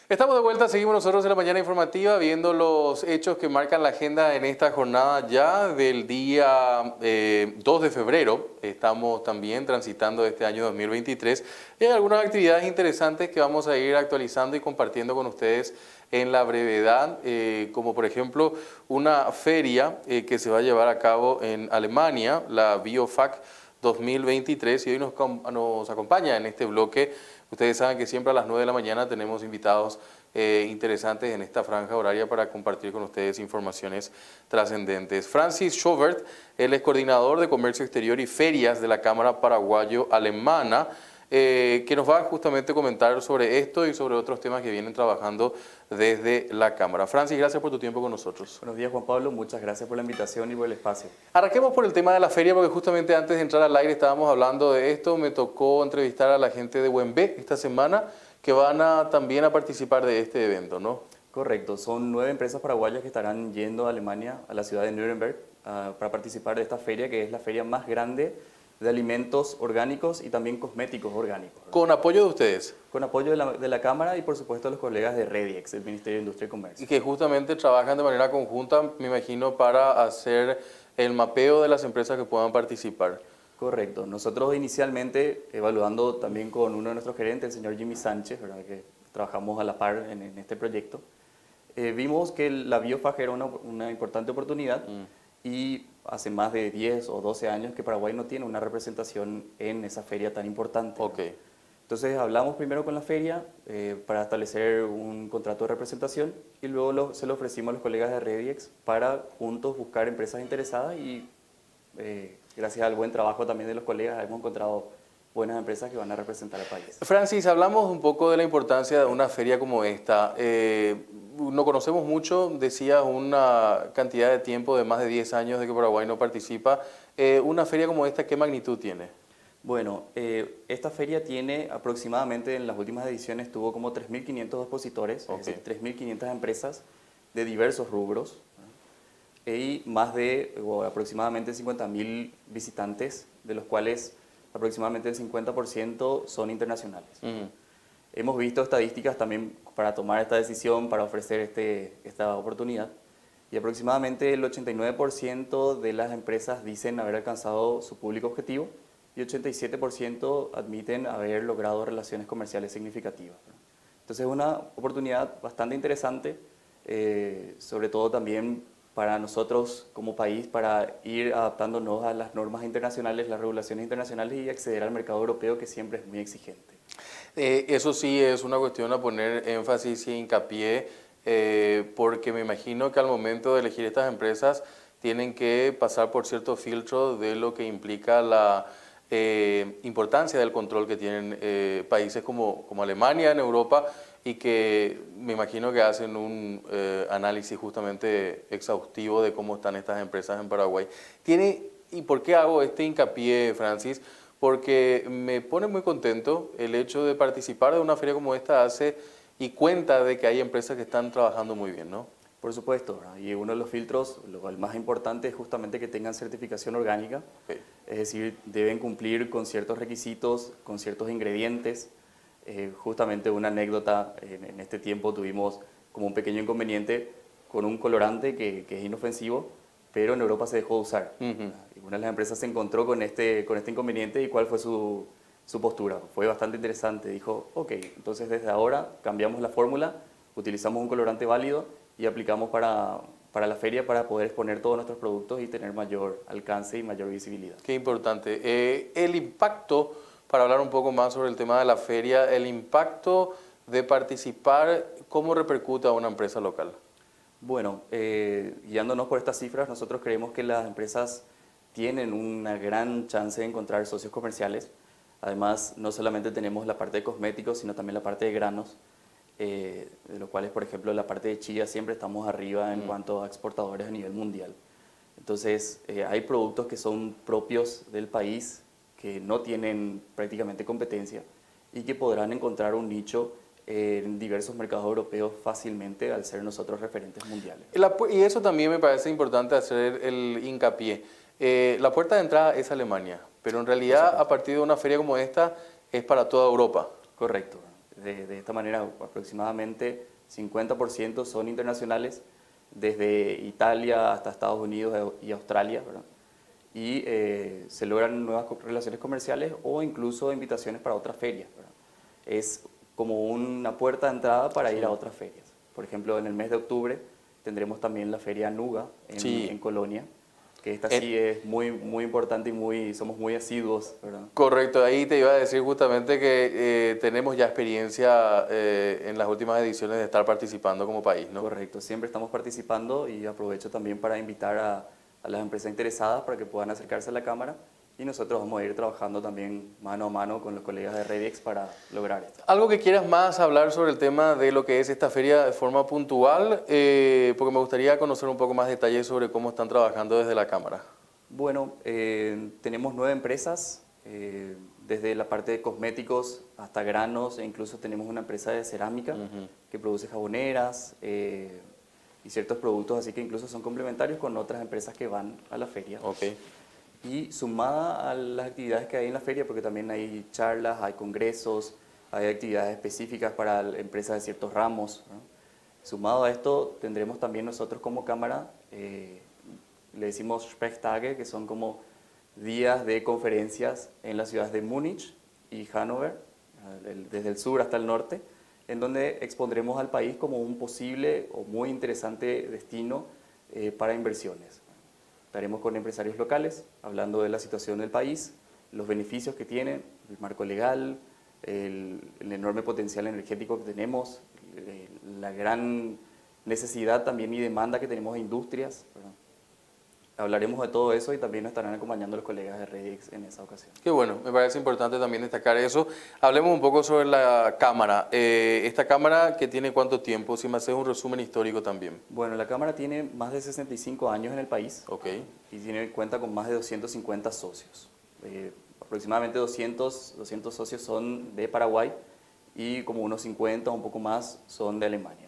Estamos de vuelta, seguimos nosotros en la mañana informativa viendo los hechos que marcan la agenda en esta jornada ya del día 2 de febrero. Estamos también transitando este año 2023 y hay algunas actividades interesantes que vamos a ir actualizando y compartiendo con ustedes en la brevedad, como por ejemplo una feria que se va a llevar a cabo en Alemania, la BioFac 2023, y hoy nos acompaña en este bloque. Ustedes saben que siempre a las 9 de la mañana tenemos invitados interesantes en esta franja horaria para compartir con ustedes informaciones trascendentes. Francis Schobert, él es coordinador de Comercio Exterior y Ferias de la Cámara Paraguayo-Alemana, que nos va justamente a comentar sobre esto y sobre otros temas que vienen trabajando desde la Cámara. Francis, gracias por tu tiempo con nosotros. Buenos días, Juan Pablo. Muchas gracias por la invitación y por el espacio. Arranquemos por el tema de la feria, porque justamente antes de entrar al aire estábamos hablando de esto. Me tocó entrevistar a la gente de Wembe esta semana, que van también a participar de este evento, ¿no? Correcto. Son 9 empresas paraguayas que estarán yendo a Alemania, a la ciudad de Nuremberg, para participar de esta feria, que es la feria más grande de alimentos orgánicos y también cosméticos orgánicos. ¿Con apoyo de ustedes? Con apoyo de la Cámara y por supuesto de los colegas de Rediex, el Ministerio de Industria y Comercio. Y que justamente trabajan de manera conjunta, me imagino, para hacer el mapeo de las empresas que puedan participar. Correcto. Nosotros inicialmente, evaluando también con uno de nuestros gerentes, el señor Jimmy Sánchez, ¿verdad?, que trabajamos a la par en este proyecto, vimos que la BioFac era una importante oportunidad y hace más de 10 o 12 años que Paraguay no tiene una representación en esa feria tan importante. Okay. Entonces hablamos primero con la feria para establecer un contrato de representación y luego se lo ofrecimos a los colegas de Rediex para juntos buscar empresas interesadas y gracias al buen trabajo también de los colegas hemos encontrado buenas empresas que van a representar al país. Francis, hablamos un poco de la importancia de una feria como esta. No conocemos mucho, decías una cantidad de tiempo de más de 10 años de que Paraguay no participa. Una feria como esta, ¿qué magnitud tiene? Bueno, esta feria tiene aproximadamente, en las últimas ediciones tuvo como 3.500 expositores, Okay. es decir, 3.500 empresas de diversos rubros y más de aproximadamente 50.000 visitantes, de los cuales aproximadamente el 50% son internacionales. Hemos visto estadísticas también para tomar esta decisión, para ofrecer esta oportunidad, y aproximadamente el 89% de las empresas dicen haber alcanzado su público objetivo y 87% admiten haber logrado relaciones comerciales significativas. Entonces es una oportunidad bastante interesante, sobre todo también para nosotros como país, para ir adaptándonos a las normas internacionales, las regulaciones internacionales y acceder al mercado europeo, que siempre es muy exigente. Eso sí es una cuestión a poner énfasis y hincapié, porque me imagino que al momento de elegir estas empresas tienen que pasar por cierto filtro de lo que implica la importancia del control que tienen países como Alemania en Europa, y que me imagino que hacen un análisis justamente exhaustivo de cómo están estas empresas en Paraguay. ¿Y por qué hago este hincapié, Francis? Porque me pone muy contento el hecho de participar de una feria como esta y cuenta de que hay empresas que están trabajando muy bien, ¿no? Por supuesto, ¿no? Y uno de los filtros, el más importante es justamente que tengan certificación orgánica, Okay. Es decir, deben cumplir con ciertos requisitos, con ciertos ingredientes. Justamente una anécdota, en este tiempo tuvimos como un pequeño inconveniente con un colorante que es inofensivo, pero en Europa se dejó de usar. Y una de las empresas se encontró con este inconveniente. ¿Y cuál fue su postura? Fue bastante interesante. Dijo, ok, entonces desde ahora cambiamos la fórmula, utilizamos un colorante válido y aplicamos para la feria para poder exponer todos nuestros productos y tener mayor alcance y mayor visibilidad. Qué importante. El impacto, para hablar un poco más sobre el tema de la feria, el impacto de participar, ¿cómo repercute a una empresa local? Bueno, guiándonos por estas cifras, nosotros creemos que las empresas tienen una gran chance de encontrar socios comerciales. Además, no solamente tenemos la parte de cosméticos, sino también la parte de granos, de los cuales, por ejemplo, la parte de chía siempre estamos arriba en cuanto a exportadores a nivel mundial. Entonces, hay productos que son propios del país, que no tienen prácticamente competencia y que podrán encontrar un nicho en diversos mercados europeos fácilmente al ser nosotros referentes mundiales. Y eso también me parece importante hacer el hincapié. La puerta de entrada es Alemania, pero en realidad a partir de una feria como esta es para toda Europa. Correcto. de esta manera, aproximadamente 50% son internacionales, desde Italia hasta Estados Unidos y Australia, ¿verdad? Y se logran nuevas relaciones comerciales o incluso invitaciones para otras ferias, ¿verdad? Es como una puerta de entrada para ir a otras ferias. Por ejemplo, en el mes de octubre tendremos también la feria Nuga en Colonia, que esta sí es muy, muy importante y somos muy asiduos, ¿verdad? Correcto, ahí te iba a decir justamente que tenemos ya experiencia en las últimas ediciones de estar participando como país, ¿no? Correcto, siempre estamos participando y aprovecho también para invitar a las empresas interesadas para que puedan acercarse a la Cámara y nosotros vamos a ir trabajando también mano a mano con los colegas de Redix para lograr esto. Algo que quieras más hablar sobre el tema de lo que es esta feria de forma puntual, porque me gustaría conocer un poco más detalles sobre cómo están trabajando desde la Cámara. Bueno, tenemos 9 empresas, desde la parte de cosméticos hasta granos, e incluso tenemos una empresa de cerámica que produce jaboneras y ciertos productos, así que incluso son complementarios con otras empresas que van a la feria. Okay. Y sumada a las actividades que hay en la feria, porque también hay charlas, hay congresos, hay actividades específicas para empresas de ciertos ramos, ¿no? Sumado a esto, tendremos también nosotros como Cámara, le decimos Sprechtage, que son como días de conferencias en las ciudades de Múnich y Hannover, desde el sur hasta el norte, en donde expondremos al país como un posible o muy interesante destino para inversiones. Estaremos con empresarios locales, hablando de la situación del país, los beneficios que tienen, el marco legal, el enorme potencial energético que tenemos, la gran necesidad también y demanda que tenemos de industrias, ¿verdad? Hablaremos de todo eso y también nos estarán acompañando los colegas de Redix en esa ocasión. Qué bueno, me parece importante también destacar eso. Hablemos un poco sobre la Cámara. Esta Cámara, ¿que tiene cuánto tiempo? Si me haces un resumen histórico también. Bueno, la Cámara tiene más de 65 años en el país. Okay. Y cuenta con más de 250 socios. Aproximadamente 200 socios son de Paraguay y como unos 50 o un poco más son de Alemania.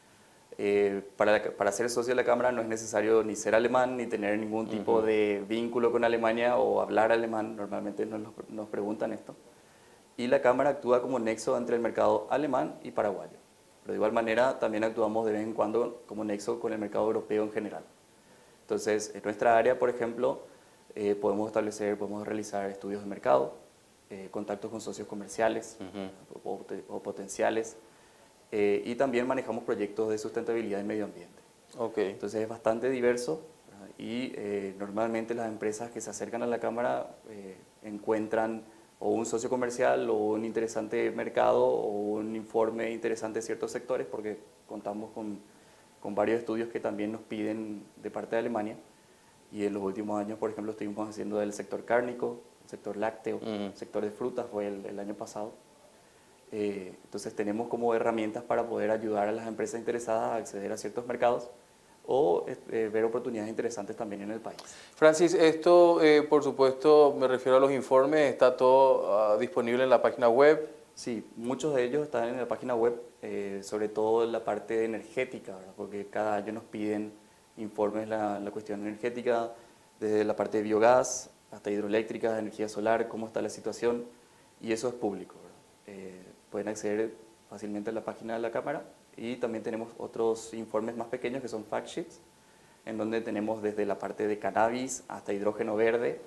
Para ser socio de la Cámara no es necesario ni ser alemán ni tener ningún tipo de vínculo con Alemania o hablar alemán, normalmente nos preguntan esto. Y la Cámara actúa como nexo entre el mercado alemán y paraguayo. Pero de igual manera también actuamos de vez en cuando como nexo con el mercado europeo en general. Entonces, en nuestra área, por ejemplo, podemos realizar estudios de mercado, contactos con socios comerciales o potenciales, y también manejamos proyectos de sustentabilidad y medio ambiente. Okay. Entonces es bastante diverso, ¿verdad? Y normalmente las empresas que se acercan a la Cámara encuentran o un socio comercial o un interesante mercado o un informe interesante de ciertos sectores, porque contamos con varios estudios que también nos piden de parte de Alemania. Y en los últimos años, por ejemplo, estuvimos haciendo del sector cárnico, el sector lácteo, el sector de frutas fue el año pasado. Entonces tenemos como herramientas para poder ayudar a las empresas interesadas a acceder a ciertos mercados o ver oportunidades interesantes también en el país. Francis, esto por supuesto me refiero a los informes, ¿está todo disponible en la página web? Sí, muchos de ellos están en la página web, sobre todo en la parte energética, ¿verdad? Porque cada año nos piden informes en la cuestión energética, desde la parte de biogás hasta hidroeléctrica, energía solar, cómo está la situación, y eso es público, ¿verdad? Pueden acceder fácilmente a la página de la Cámara y también tenemos otros informes más pequeños que son fact sheets, en donde tenemos desde la parte de cannabis hasta hidrógeno verde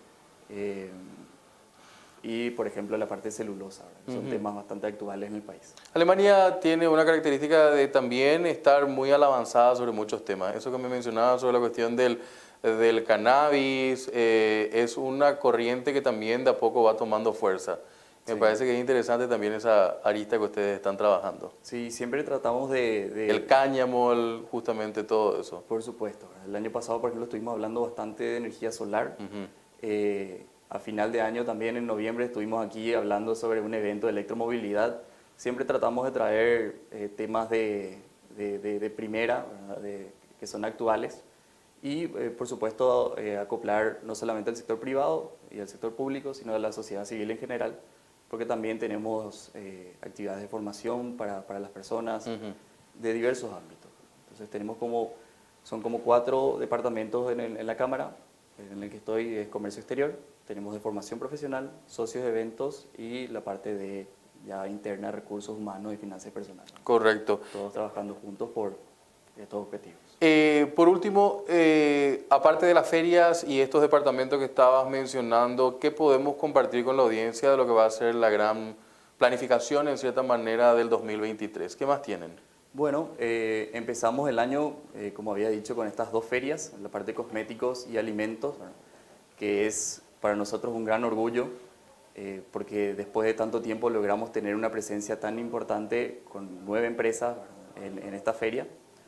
y, por ejemplo, la parte de celulosa, ¿verdad? Que son temas bastante actuales en el país. Alemania tiene una característica de también estar muy a la avanzada sobre muchos temas. Eso que me mencionaba sobre la cuestión del cannabis, es una corriente que también de a poco va tomando fuerza. Me parece que es interesante también esa arista que ustedes están trabajando. Sí, siempre tratamos de... El cáñamo, justamente todo eso. Por supuesto. El año pasado, por ejemplo, estuvimos hablando bastante de energía solar. A final de año también, en noviembre, estuvimos aquí hablando sobre un evento de electromovilidad. Siempre tratamos de traer temas de primera, que son actuales. Y, por supuesto, acoplar no solamente al sector privado y al sector público, sino a la sociedad civil en general, porque también tenemos actividades de formación para las personas de diversos ámbitos. Entonces son como 4 departamentos en la Cámara, en el que estoy es comercio exterior, tenemos de formación profesional, socios de eventos y la parte de ya interna de recursos humanos y finanzas personales. Correcto. Todos trabajando juntos por estos objetivos. Por último, aparte de las ferias y estos departamentos que estabas mencionando, ¿qué podemos compartir con la audiencia de lo que va a ser la gran planificación, en cierta manera, del 2023? ¿Qué más tienen? Bueno, empezamos el año, como había dicho, con estas dos ferias, la parte de cosméticos y alimentos, ¿verdad? Que es para nosotros un gran orgullo, porque después de tanto tiempo logramos tener una presencia tan importante con 9 empresas en esta feria,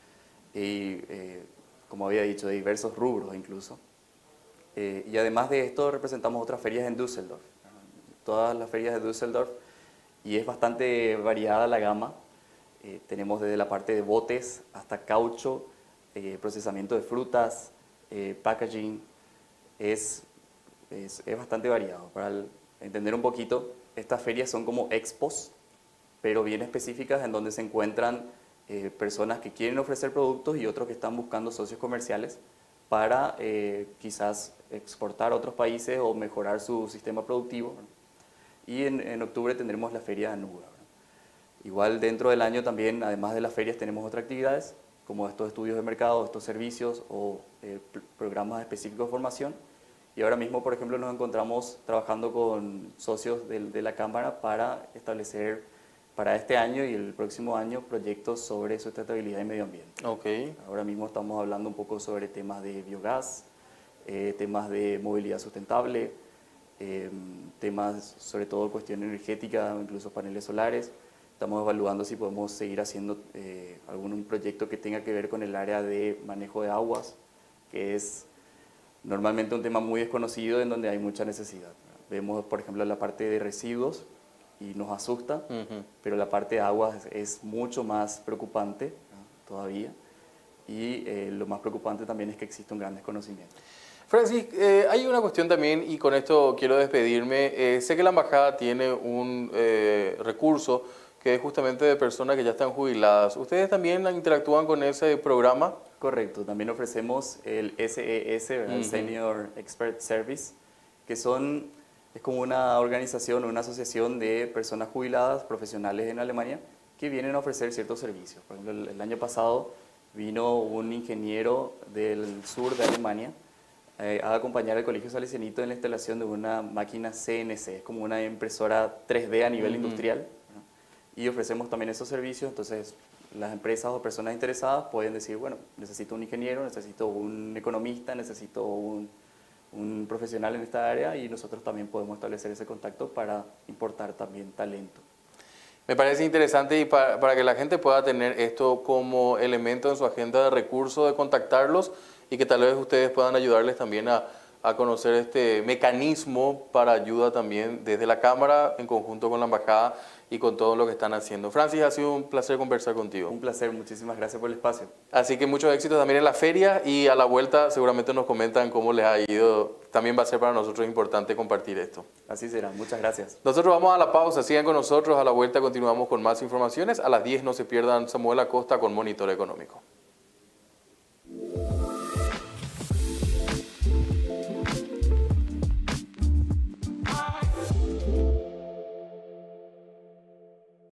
y como había dicho, de diversos rubros incluso. Y además de esto representamos otras ferias en Düsseldorf, todas las ferias de Düsseldorf, y es bastante variada la gama. Tenemos desde la parte de botes hasta caucho, procesamiento de frutas, packaging. Es bastante variado. Para entender un poquito, estas ferias son como expos, pero bien específicas, en donde se encuentran personas que quieren ofrecer productos y otros que están buscando socios comerciales para quizás exportar a otros países o mejorar su sistema productivo. Y en octubre tendremos la feria de Anuga. Igual dentro del año también, además de las ferias, tenemos otras actividades, como estos estudios de mercado, estos servicios o programas específicos de formación. Y ahora mismo, por ejemplo, nos encontramos trabajando con socios de la Cámara para establecer para este año y el próximo año proyectos sobre sustentabilidad y medio ambiente. Okay. Ahora mismo estamos hablando un poco sobre temas de biogás, temas de movilidad sustentable, temas sobre todo cuestión energética, incluso paneles solares. Estamos evaluando si podemos seguir haciendo algún proyecto que tenga que ver con el área de manejo de aguas, que es normalmente un tema muy desconocido en donde hay mucha necesidad. Vemos, por ejemplo, la parte de residuos y nos asusta, pero la parte de aguas es mucho más preocupante, ¿no? Todavía. Y lo más preocupante también es que existe un gran desconocimiento. Francis, hay una cuestión también, y con esto quiero despedirme. Sé que la embajada tiene un recurso que es justamente de personas que ya están jubiladas. ¿Ustedes también interactúan con ese programa? Correcto, también ofrecemos el SES, el Senior Expert Service, que es como una organización, una asociación de personas jubiladas, profesionales en Alemania, que vienen a ofrecer ciertos servicios. Por ejemplo, el año pasado vino un ingeniero del sur de Alemania a acompañar al Colegio Salesianito en la instalación de una máquina CNC, es como una impresora 3D a nivel industrial, ¿no? Y ofrecemos también esos servicios. Entonces las empresas o personas interesadas pueden decir, bueno, necesito un ingeniero, necesito un economista, necesito un profesional en esta área, y nosotros también podemos establecer ese contacto para importar también talento. Me parece interesante, y para que la gente pueda tener esto como elemento en su agenda de recursos, de contactarlos, y que tal vez ustedes puedan ayudarles también a conocer este mecanismo para ayuda también desde la Cámara, en conjunto con la Embajada y con todo lo que están haciendo. Francis, ha sido un placer conversar contigo. Un placer, muchísimas gracias por el espacio. Así que muchos éxitos también en la feria, y a la vuelta seguramente nos comentan cómo les ha ido. También va a ser para nosotros importante compartir esto. Así será, muchas gracias. Nosotros vamos a la pausa, sigan con nosotros, a la vuelta continuamos con más informaciones. A las 10 no se pierdan Samuel Acosta con Monitor Económico.